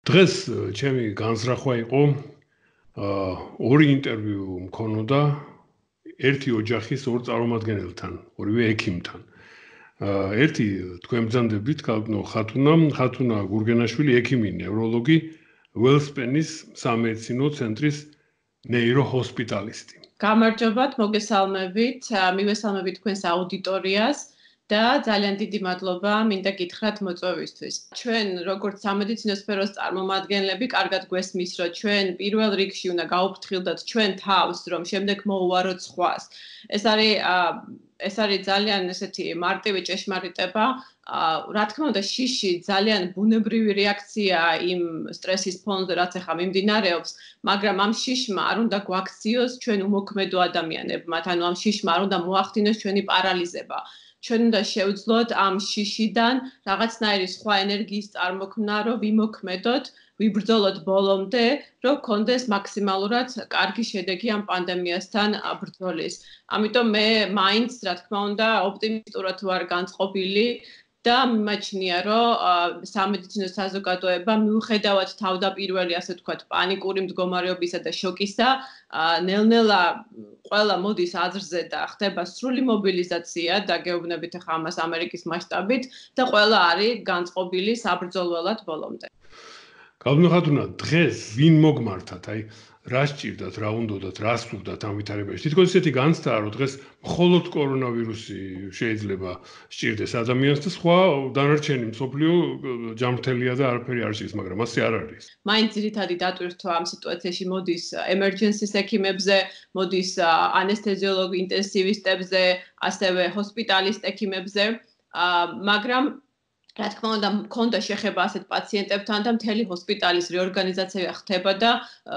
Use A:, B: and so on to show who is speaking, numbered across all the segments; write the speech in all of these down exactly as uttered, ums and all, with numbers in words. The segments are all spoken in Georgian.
A: დღეს ჩემი განზრახვა იყო ორი ინტერვიუ მქონოდა ერთი ოჯახის ორ წარმომადგენელთან, ორივე ექიმთან. ერთი თქვენ ბრძანდებით კალკნო ხათუნა, ხათუნა გურგენაშვილი ექიმი, ნევროლოგი, ველსპენის სამედიცინო ცენტრის ნეიროჰოსპიტალისტი.
B: გამარჯობათ, მოგესალმებით, მივესალმებით თქვენს აუდიტორიას. და ძალიან დიდი მადლობა მინდა გითხრათ მოწვევისთვის. ჩვენ როგორც სამედიცინო სფეროს წარმომადგენლები, კარგად გვესმის, რომ ჩვენ პირველ რიგში უნდა გაუფრთხილდეთ ჩვენ თავს, რომ შემდეგ მოუვაროთ სხვას. ეს არის ეს არის ძალიან ესეთი მარტივი ჭეშმარიტება. რა თქმა უნდა, შიში ძალიან ბუნებრივი რეაქციაა იმ სტრესის ფონზე, რაც ახლა მიმდინარეობს, მაგრამ ამ შიშმა არ უნდა გვაქციოს ჩვენ უმოქმედო ადამიანებმა, ანუ ამ შიშმა არ უნდა მოახდინოს ჩვენი პარალიზება. ჩვენ უნდა შევძლოთ ამ შიშიდან რაღაცნაირი სხვა ენერგიის წარმოქმნა, რომ ვიმოქმედოთ, ვიბრძოლოთ ბოლომდე, რომ გქონდეს მაქსიმალურად კარგი შედეგი ამ პანდემიასთან ბრძოლის. ამიტომ მე მაინც, რა თქმა უნდა, ოპტიმისტურად ვარ განწყობილი და მიმაჩნია, რომ სამედიცინო საზოგადოება მიუხედავად თავდაპირველი, ასე ვთქვათ, პანიკური მდგომარეობისა და შოკისა, ნელ-ნელა ყველა მოდის აზრზე და ხდება სრული მობილიზაცია და გეუბნებით ახლა ამას ამერიკის მასშტაბით და ყველა არის განწყობილი საბრძოლველად ბოლომდე.
A: კალკნო ხათუნა, დღეს ვინ მოგმართათ? აი, რა სჭირდათ, რა უნდათ, რა სურდათ ამ ვითარებაში? თითქოს ისეთი განცდაა, რომ დღეს მხოლოდ კორონავირუსი შეიძლება სჭირდეს ადამიანს და სხვა დანარჩენი მსოფლიო ჯანმრთელია და არაფერი არ სჭირს, მაგრამ ასე არ არის.
B: მაინც ძირითადი დატვირთვა ამ სიტუაციაში მოდის ემერჯენსის ექიმებზე, მოდის ანესთეზიოლოგ ინტენსივისტებზე, ასევე ჰოსპიტალისტ ექიმებზე, მაგრამ რა თქმა უნდა, მქონდა შეხება ასეთ პაციენტებთან და მთელი ჰოსპიტალის რეორგანიზაცია ხდება და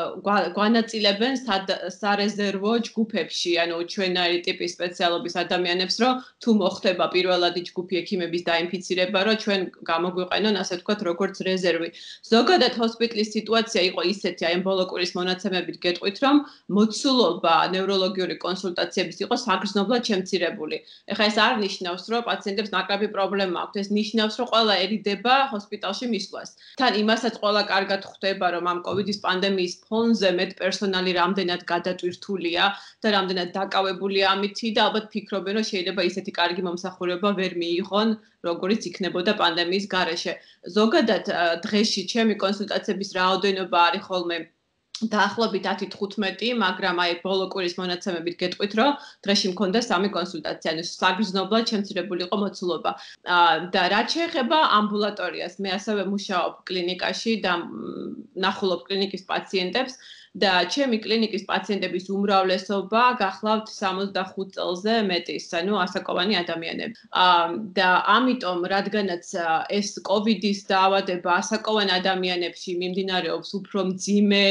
B: გვანაწილებენ სარეზერვო ჯგუფებში, ანუ ჩვენაირი ტიპის სპეციალობის ადამიანებს, რომ თუ მოხდება პირველადი ჯგუფი ექიმების დაინფიცირება, რომ ჩვენ გამოგვიყენონ, ასე ვთქვათ, როგორც რეზერვი. ზოგადად ჰოსპიტალის სიტუაცია იყო ისეთი, აი ამ ბოლო კვირის მონაცემებით გეტყვით, რომ მოცულობა ნევროლოგიური კონსულტაციების იყო საგრძნობლად შემცირებული. ეხლა ეს არ ნიშნავს, რომ პაციენტებს ნაკლები პრობლემა აქვთ, ეს ნიშნავს, რომ ყველა ერიდება ჰოსპიტალში მისვლას. თან იმასაც ყველა კარგად ხვდება, რომ ამ კოვიდის პანდემიის ფონზე მეტპერსონალი რამდენად გადატვირთულია და რამდენად დაკავებულია ამითი და ალბათ ფიქრობენ, რომ შეიძლება ისეთი კარგი მომსახურება ვერ მიიღონ, როგორიც იქნებოდა პანდემიის გარეშე. ზოგადად დღეში ჩემი კონსულტაციების რაოდენობა არის ხოლმე დაახლოებით ათი თხუთმეტი, მაგრამ აი ბოლო კვირის მონაცემებით გეტყვით, რომ დღეში მქონდა სამი კონსულტაცია, ანუ საგრძნობლად შემცირებული იყო მოცულობა. და რაც შეეხება ამბულატორიას, მე ასევე მუშაობ კლინიკაში და ნახულობ კლინიკის პაციენტებს და ჩემი კლინიკის პაციენტების უმრავლესობა გახლავთ სამოცდახუთ წელზე მეტის, ანუ ასაკოვანი ადამიანები. და ამიტომ, რადგანაც ეს კოვიდის დაავადება ასაკოვან ადამიანებში მიმდინარეობს უფრო მძიმე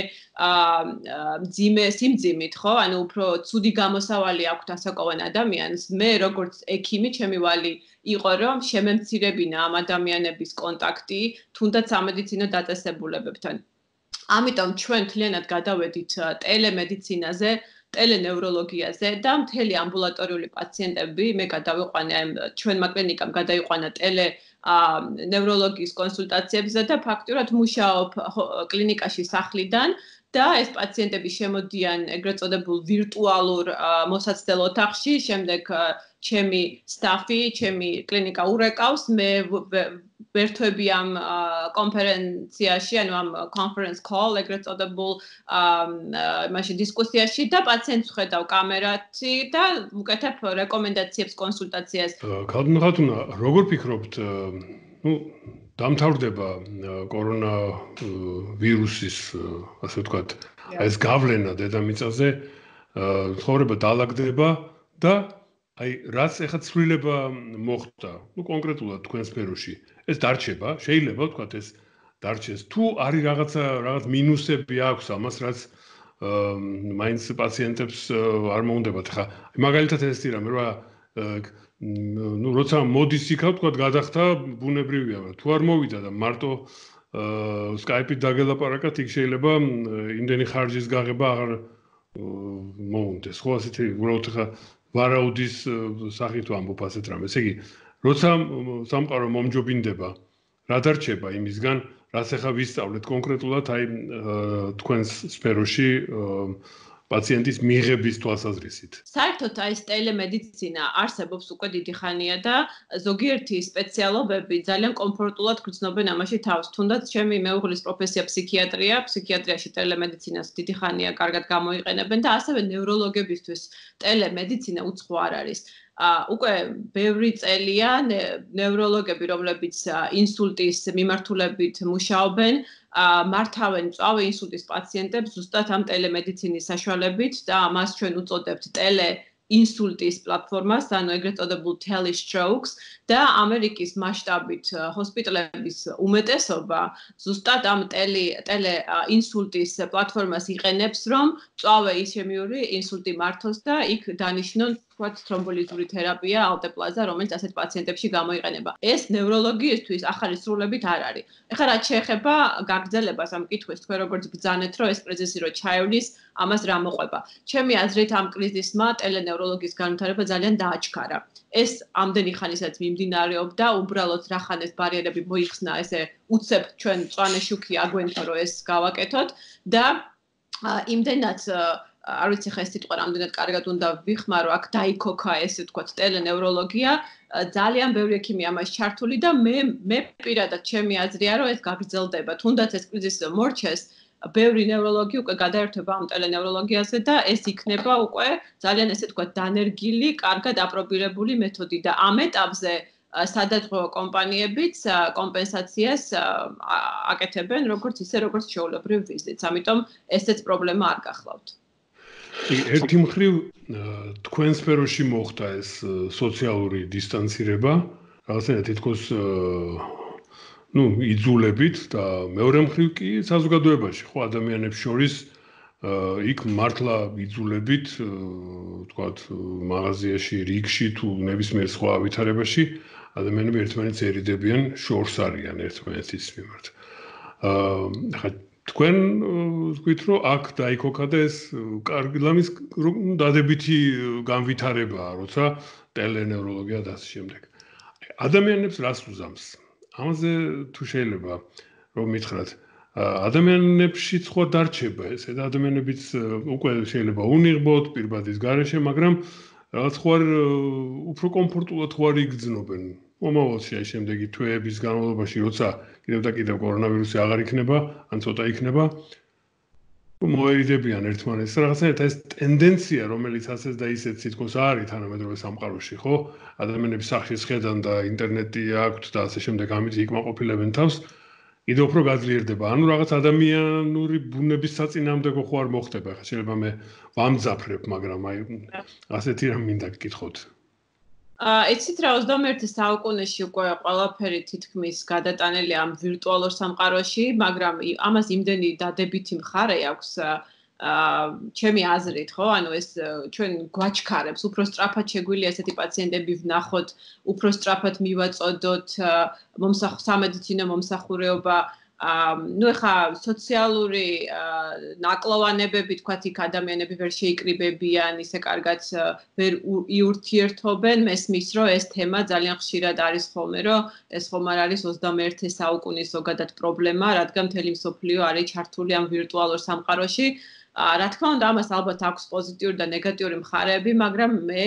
B: მძიმე სიმძიმით, ხო? ანუ უფრო ცუდი გამოსავალი აქვთ ასაკოვან ადამიანს. მე როგორც ექიმი, ჩემი ვალი იყო, რომ შემემცირებინა ამ ადამიანების კონტაქტი, თუნდაც სამედიცინო დაწესებულებებთან. ამიტომ ჩვენ თლიანად გადავედით ტელემედიცინაზე, ტელენევროლოგიაზე და მთელი ამბულატორიული პაციენტები მე გადავიყვანე ჩვენმა კლინიკამ გადაიყვანა ტელე ნევროლოგიის კონსულტაციებზე და ფაქტურად მუშაობ კლინიკაში სახლიდან და ეს პაციენტები შემოდიან ეგრეთ წოდებულ ვირტუალურ მოსაცდელ ოთახში, შემდეგ ჩემი სტაფი, ჩემი კლინიკა ურეკავს, მე ვერთვები ამ კონფერენციაში, ანუ ამ conference call, ეგრეთ წოდებულ მაშინ დისკუსიაში და პაციენტს ვხედავ კამერაში და ვუკეთებ რეკომენდაციებს, კონსულტაციას.
A: კალკნო ხათუნა, როგორ ფიქრობთ, ну, დამთავრდება კორონა ვირუსის, ასე ვთქვათ, ეს გავლენა დედამიწაზე, ცხოვრება დაალაგდება და აი, რაც ეხლა ცვლილება მოხდა, ну, კონკრეტულად თქვენ სფეროში, ეს დარჩება, შეიძლება ვთქვათ, ეს დარჩეს. თუ არის რაღაცა რაღაც მინუსები აქვს ამას, რაც მაინც პაციენტებს არ მოუნდებათ. ხა, მაგალითად ესეთი რამე, რა ну, როცა მოდის იქა, ვთქვათ, გადახდა ბუნებრივია, თუ არ მოვიდა და მარტო Skype-ით დაგელაპარაკათ, იქ შეიძლება იმდენი ხარჯის გაღება აღარ მოუნდეს. ხო, ასეთი უბრალოდ ხა ვარაუდის სახით ვამბობ ასეთ რამეს. ესე იგი, როცა სამყარო მომჯობინდება, რა დარჩება იმისგან, რაც ახლა ვისწავლეთ კონკრეტულად აი თქვენს სფეროში პაციენტის მიღების თვალსაზრისით.
B: საერთოდ აი ეს ტელემედიცინა არსებობს უკვე დიდი ხანია და ზოგიერთი სპეციალობები ძალიან კომფორტულად გრძნობენ ამაში თავს. თუნდაც ჩემი მეუღლის პროფესია ფსიქიატრია, ფსიქიატრიაში ტელემედიცინას დიდი ხანია კარგად გამოიყენებენ და ასევე ნევროლოგებისთვის ტელემედიცინა უცხო არ არის. უკვე ბევრი წელია ნევროლოგები, რომლებიც ინსულტის მიმართულებით მუშაობენ, მართავენ მწვავე ინსულტის პაციენტებს ზუსტად ამ ტელემედიცინის საშუალებით და მას ჩვენ უწოდებთ ტელე ინსულტის პლატფორმას, ანუ ეგრეთ წოდებულ telestrokes და ამერიკის მასშტაბით ჰოსპიტალების უმეტესობა ზუსტად ამ ტელე ტელე ინსულტის პლატფორმას იყენებს, რომ მწვავე ისემიური ინსულტი მართოს და იქ დანიშნონ ვთქვათ თრომბოლიზური თერაპია, ალტეპლაზა, რომელიც ასეთ პაციენტებში გამოიყენება. ეს ნევროლოგიისთვის ახალი სრულებით არ არის. ეხლა რაც შეეხება გაგრძელებას ამ კითხვის, თქვენ როგორც ბრძანეთ, რომ ეს კრიზისი რო ჩაივლის, ამას რა მოყვება. ჩემი აზრით ამ კრიზისმა ტელენევროლოგიის განვითარება ძალიან დააჩქარა. ეს ამდენი ხანისაც მიმდინარეობდა, უბრალოდ რახან ეს ბარიერები მოიხსნა, ესე უცებ ჩვენ მწვანე შუქი აგვენთო, რომ ეს გავაკეთოთ და იმდენად არ ვიცი ხა ეს სიტყვა რამდენად კარგად უნდა ვიხმარო, აქ დაიქოქა ესე ვთქვათ ტელენევროლოგია, ძალიან ბევრი ექიმი ამაში ჩართული და მე მე პირადად ჩემი აზრია, რომ ეს გაგრძელდება. თუნდაც ეს კრიზისი მორჩეს, ბევრი ნევროლოგი უკვე გადაერთვება ამ ტელენევროლოგიაზე და ეს იქნება უკვე ძალიან ესე ვთქვათ დანერგილი, კარგად აპრობირებული მეთოდი და ამ ეტაპზე სადაზღვევო კომპანიებიც კომპენსაციას აკეთებენ, როგორც ისე როგორც ჩვეულებრივ ვიზიტს. ამიტომ ესეც პრობლემა არ გახლავთ.
A: ერთი მხრივ თქვენ სფეროში მოხდა ეს სოციალური დისტანცირება, რაღაცნაირად თითქოს ну, იძულებით და მეორე მხრივ კი საზოგადოებაში, ხო, ადამიანებს შორის იქ მართლა იძულებით, ვთქვათ, მაღაზიაში, რიგში თუ ნებისმიერ სხვა ვითარებაში ადამიანები ერთმანეთს ერიდებიან, შორს არიან ერთმანეთის მიმართ. აა თქვენ ვთქვით, რომ აქ დაიქოქა და ეს კარგი ლამის დადებითი განვითარებაა, როცა ტელენევროლოგია და ასე შემდეგ. ადამიანებს რას უზამს? ამაზე თუ შეიძლება რომ მითხრათ, ადამიანებში სხვა დარჩება ეს და ადამიანებიც უკვე შეიძლება უნიღბოთ პირბადის გარეშე, მაგრამ რაღაც ხوار უფრო კომფორტულად ხوار იგრძნობენ. მომავალში აი შემდეგი თვეების განმავლობაში, როცა კიდევ და კიდევ კორონავირუსი აღარ იქნება, ან ცოტა იქნება, მოერიდებიან ერთმანეთს. რაღაცნაირად ეს ტენდენცია, რომელიც ასეც და ისეც თითქოს არის თანამედროვე სამყაროში, ხო? ადამიანები სახის ხედან და ინტერნეტი აქვთ და ასე შემდეგ ამით იკმაყოფილებენ თავს, კიდევ უფრო გაძლიერდება. ანუ რაღაც ადამიანური ბუნების საწინააღმდეგო ხო არ მოხდება. ხა შეიძლება მე ვამძაფრებ, მაგრამ აი ასეთი რამ მინდა გკითხოთ.
B: იცით რა ოცდამეერთე საუკუნეში უკვე ყველაფერი თითქმის გადატანილი ამ ვირტუალურ სამყაროში, მაგრამ ამას იმდენი დადებითი მხარე აქვს ჩემი აზრით, ხო? ანუ ეს ჩვენ გვაჩქარებს, უფრო სწრაფად შეგვიძლია ესეთი პაციენტები ვნახოთ, უფრო სწრაფად მივაწოდოთ სამედიცინო მომსახურეობა. ну ეხა სოციალური ნაკლოვანებები თქვათ იქ ადამიანები ვერ შეიკრიბებიან, ისე კარგად ვერ იურთიერთობენ, მესმის რომ ეს თემა ძალიან ხშირად არის ხოლმე, რომ ეს ხომ არ არის ოცდამეერთე საუკუნის ზოგადად პრობლემა, რადგან მთელი მსოფლიო არის ჩართული ამ ვირტუალურ სამყაროში. რა თქმა უნდა, ამას ალბათ აქვს პოზიტიური და ნეგატიური მხარეები, მაგრამ მე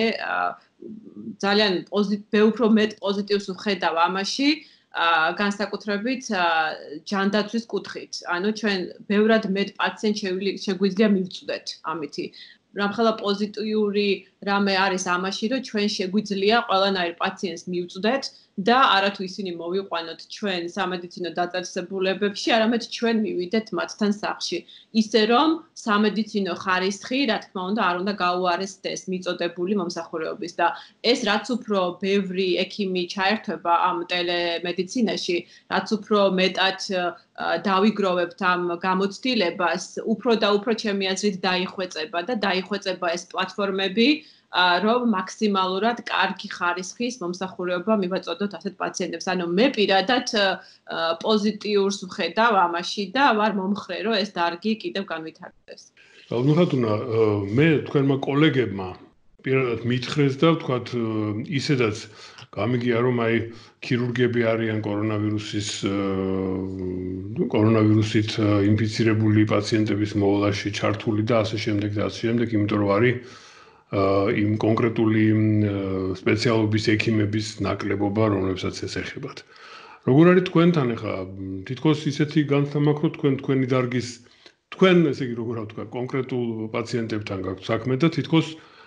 B: ძალიან უფრო მეტ პოზიტივს ვხედავ ამაში. განსაკუთრებით ჯანდაცვის კუთხით. ანუ ჩვენ ბევრად მეტ პაციენტს შეგვიძლია მივწვდეთ ამითი. რამხელა პოზიტიური რამე არის ამაში, რომ ჩვენ შეგვიძლია ყველანაირ პაციენტს მივწვდეთ და არათუ ისინი მოვიყვანოთ ჩვენ სამედიცინო დაწესებულებებში, არამედ ჩვენ მივიდეთ მათთან სახლში. ისე რომ სამედიცინო ხარისხი, რა თქმა უნდა, არ უნდა გაუარესდეს მიწოდებული მომსახურეობის და ეს რაც უფრო ბევრი ექიმი ჩაერთვება ამ ტელემედიცინაში, რაც უფრო მეტად დავიგროვებთ ამ გამოცდილებას, უფრო და უფრო ჩემი აზრით დაიხვეწება და დაიხვეწება ეს პლატფორმები, რომ მაქსიმალურად კარგი ხარისხის მომსახურება მივაწოდოთ ასეთ პაციენტებს. ანუ მე პირადად პოზიტიურს ვხედავ ამაში და ვარ მომხრე, რომ ეს დარგი კიდევ განვითარდეს.
A: გალმიხატუნა, მე თქვენმა კოლეგებმა პირადად მითხრეს და ვთქვათ, ისედაც გამიგია რომ აი ქირურგები არიან კორონავირუსის კორონავირუსით ინფიცირებული პაციენტების მოვლაში ჩართული და ასე შემდეგ და ასე შემდეგ, იმიტომ რომ არის იმ კონკრეტული სპეციალობის ექიმების ნაკლებობა, რომლებსაც ეს ეხებათ. როგორ არის თქვენთან ახლა თითქოს ისეთი განსამაქრო თქვენ თქვენი დარგის თქვენ ესე იგი როგორ ვთქვა კონკრეტულ პაციენტებთან გაქვთ საქმე და თითქოს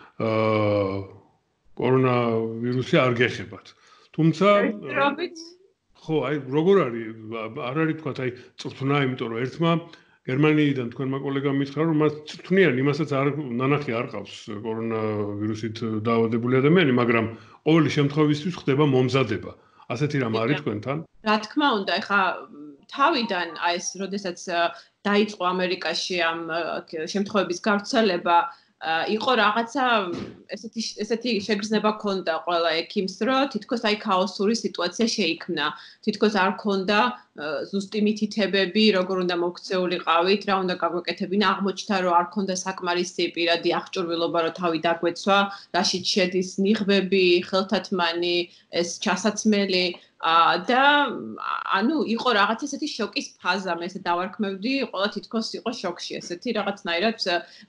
A: კორონავირუსი არ გეხებათ. თუმცა ხო, აი როგორ არის არ არის თქვა აი წრთნა, იმიტომ რომ ერთმა გერმანიიდან თქვენმა კოლეგამ მითხრა რომ მას წრთნიან, იმასაც არ ნანახი არ ყავს კორონავირუსით დაავადებული ადამიანი, მაგრამ ყოველი შემთხვევისთვის ხდება მომზადება. ასეთი რამ არის თქვენთან?
B: რა თქმა უნდა, ეხა თავიდან აი ეს როდესაც დაიწყო ამერიკაში ამ შემთხვევების გავრცელება, იყო რაღაცა ესეთი ესეთი შეგრძნება ქონდა ყველა ექიმს, რომ თითქოს აი ქაოსური სიტუაცია შეიქმნა. თითქოს არ ქონდა ზუსტი მითითებები, როგორ უნდა მოქცეულიყავით, რა უნდა გაგვეკეთებინა, აღმოჩნდა რომ არ ქონდა საკმარისი პირადი აღჭურვილობა, რომ თავი დაგვეცვა, რაშიც შედის ნიღბები, ხელთათმანი, ეს ჩასაცმელი და ანუ იყო რაღაც ესეთი შოკის ფაზა, მე ესე დავარქმევდი, ყველა თითქოს იყო შოკში, ესეთი რაღაცნაირად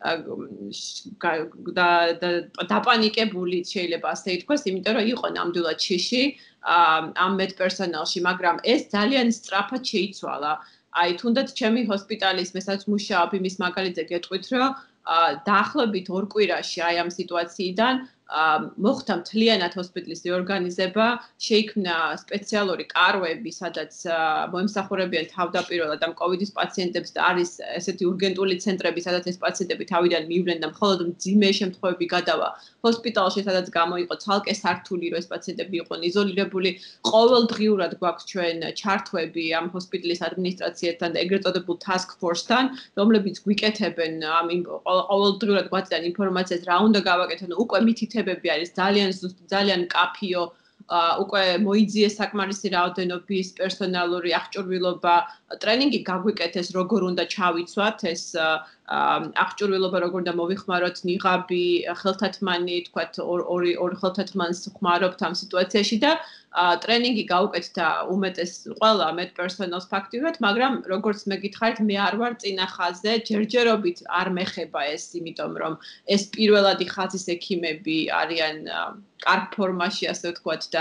B: დაპანიკებული შეიძლება ასე ითქვას, იმიტომ რომ იყო ნამდვილად შიში ამ მედპერსონალში, მაგრამ ეს ძალიან სწრაფად შეიცვალა. აი თუნდაც ჩემი ჰოსპიტალის მესაც მუშაობ იმის მაგალითზე გეტყვით, რომ დაახლოებით ორ კვირაში აი ამ სიტუაციიდან მოხდა მთლიანად ჰოსპიტალის რეორგანიზება, შეიქმნა სპეციალური კარვები, სადაც მოემსახურებიან თავდაპირველად ამ კოვიდის პაციენტებს და არის ესეთი урგენტული ცენტრები, სადაც ეს პაციენტები თავიდან მივლენ და მხოლოდ მძიმე შემთხვევები გადავა ჰოსპიტალში, სადაც გამოიყო ცალკე სართული, რომ ეს პაციენტები იყვნენ იზოლირებული. ყოველდღიურად გვაქვს ჩვენ ჩართვები ამ ჰოსპიტალის ადმინისტრაციასთან და ეგრეთ წოდებულ task force-თან, რომლებიც გვიკეთებენ ამ ყოველდღიურად გვაწევენ ინფორმაციას, რა უნდა გავაკეთოთ, უკვე მითითებები არის ძალიან ზუსტი, ძალიან მკაფიო, უკვე მოიძიეს საკმარისი რაოდენობის პერსონალური აღჭურვილობა, ტრენინგი გაგვიკეთეს, როგორ უნდა ჩავიცვათ ეს აღჭურვილობა, როგორ უნდა მოვიხმაროთ ნიღაბი, ხელთათმანი, თქვათ ორი ორი ხელთათმანს ხმარობთ ამ სიტუაციაში და ტრენინგი გაუკეთდა უმეტეს ყველა მედპერსონალს ფაქტიურად, მაგრამ როგორც მე გითხარით, მე არ ვარ წინა ხაზზე, ჯერჯერობით არ მეხება ეს, იმიტომ რომ ეს პირველადი ხაზის ექიმები არიან კარგ ფორმაში, ასე ვთქვათ და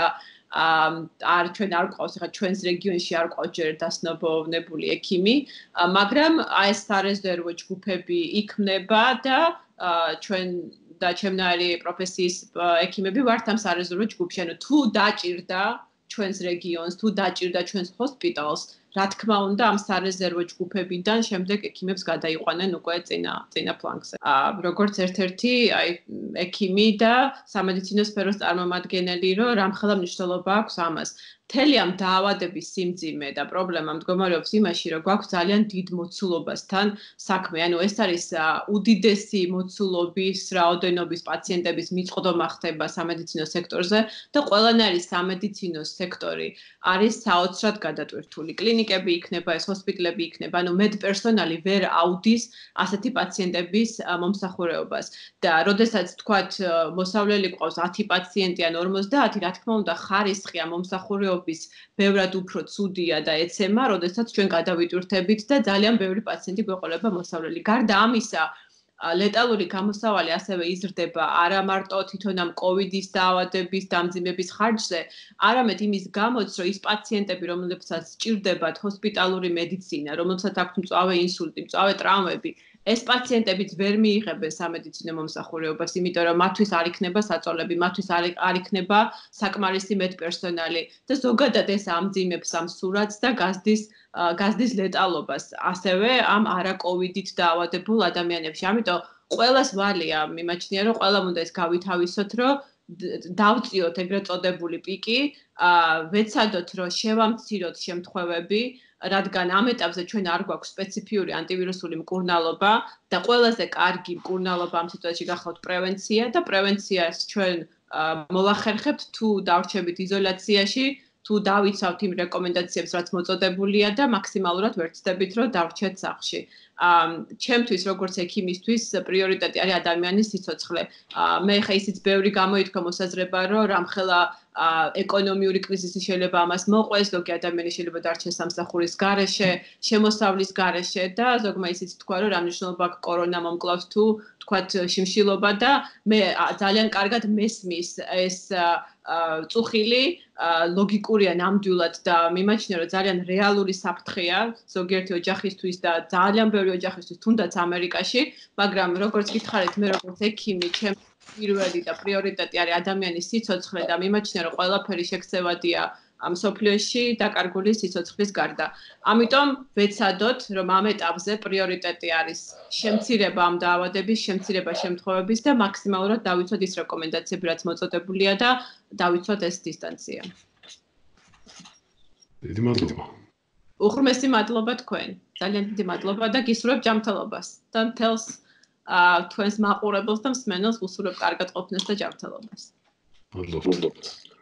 B: არ ჩვენ არ გვყავს ახლა ჩვენს რეგიონში არ გვყავს ჯერ დასნობოვნებული ექიმი, მაგრამ აი ეს სარეზერვო ჯგუფები იქმნება და ჩვენ და ჩემნაირი პროფესიის ექიმები ვართ ამ სარეზერვო ჯგუფში. ანუ თუ დაჭირდა ჩვენს რეგიონს, თუ დაჭირდა ჩვენს ჰოსპიტალს, რა თქმა უნდა ამ სარეზერვო ჯგუფებიდან შემდეგ ექიმებს გადაიყვანენ უკვე წინა წინა ფლანგზე. როგორც ერთ-ერთი აი ექიმი და სამედიცინო სფეროს წარმომადგენელი, რომ რამხელა მნიშვნელობა აქვს ამას. მთელი ამ დაავადების სიმძიმე და პრობლემა მდგომარეობს იმაში, რომ გვაქვს ძალიან დიდ მოცულობასთან საქმე. ანუ ეს არის უდიდესი მოცულობის, რაოდენობის პაციენტების მიწყდომა ხდება სამედიცინო სექტორზე და ყველანაირი სამედიცინო სექტორი არის საოცრად გადატვირთული. კლინიკები იქნება, ეს ჰოსპიტალები იქნება, ანუ მედპერსონალი ვერ აუდის ასეთი პაციენტების მომსახურეობას. და როდესაც თქვათ მოსავლელი გვყავს ათი პაციენტი ან ორმოცდაათი, რა თქმა უნდა, ხარისხი ამ მომსახურეობის ბევრად უფრო ცუდია და ეცემა, როდესაც ჩვენ გადავიტვირთებით და ძალიან ბევრი პაციენტი გვეყოლება მოსავლელი. გარდა ამისა, ლეტალური გამოსავალი ასევე იზრდება არა მარტო თვითონ ამ კოვიდის დაავადების დამძიმების ხარჯზე, არამედ იმის გამოც, რომ ის პაციენტები, რომლებსაც სჭირდებათ ჰოსპიტალური მედიცინა, რომლებსაც აქვთ მწვავე ინსულტი, მწვავე ტრავმები, ეს პაციენტებიც ვერ მიიღებენ სამედიცინო მომსახურეობას, იმიტომ რომ მათთვის არ იქნება საწოლები, მათთვის არ იქნება საკმარისი მედპერსონალი და ზოგადად ეს ამძიმებს ამ სურათს და გაზდის გაზდის ლეტალობას, ასევე ამ არაკოვიდით დაავადებულ ადამიანებში. ამიტომ ყველას ვალია მიმაჩნია, რომ ყველამ უნდა ეს გავითავისოთ, რომ დავწიოთ ეგრეთ წოდებული პიკი, ვეცადოთ, რომ შევამციროთ შემთხვევები, რადგან ამ ეტაპზე ჩვენ არ გვაქვს სპეციფიური ანტივირუსული მკურნალობა და ყველაზე კარგი მკურნალობა ამ სიტუაციაში გახლავთ პრევენცია და პრევენციას ჩვენ მოვახერხებთ თუ დავრჩებით იზოლაციაში, თუ დავიცავთ იმ რეკომენდაციებს, რაც მოწოდებულია და მაქსიმალურად ვერცდებით, რომ დავრჩეთ სახლში. ჩემთვის როგორც ექიმისთვის პრიორიტეტი არის ადამიანის სიცოცხლე. მე ხა ისიც ბევრი გამოითქვა მოსაზრება, რომ რამხელა ეკონომიური კრიზისი შეიძლება ამას მოყვეს, ზოგი ადამიანი შეიძლება დარჩეს სამსახურის გარეშე, შემოსავლის გარეშე და ზოგმა ისიც თქვა, რომ რა მნიშვნელობა აქვს კორონა მომკლავს თუ თქვათ შიმშილობა და მე ძალიან კარგად მესმის ეს წუხილი ლოგიკურია ნამდვილად და მიმაჩნია რომ ძალიან რეალური საფრთხეა ზოგიერთი ოჯახისთვის და ძალიან ბევრი ოჯახისთვის თუნდაც ამერიკაში, მაგრამ როგორც გითხარით მე როგორც ექიმი, ჩემი პირველი და პრიორიტეტი არის ადამიანის სიცოცხლე და მიმაჩნია რომ ყველაფერი შექცევადია ამ სოფლიოში დაკარგული სიცოცხლის გარდა. ამიტომ ვეცადოთ, რომ ამ ეტაპზე პრიორიტეტი არის შემცირება ამ დაავადების, შემცირება შემთხვევების და მაქსიმალურად დავიცვათ ის რეკომენდაციები, რაც მოწოდებულია და დავიცვათ ეს დისტანცია.
A: დიდი მადლობა.
B: უღრმესი მადლობა თქვენ. ძალიან დიდი მადლობა და გისურვებ ჯანმრთელობას და მთელს თქვენს მაყურებელს და მსმენელს ვუსურვებ კარგად ყოფნას და ჯანმრთელობას.
A: მადლობა.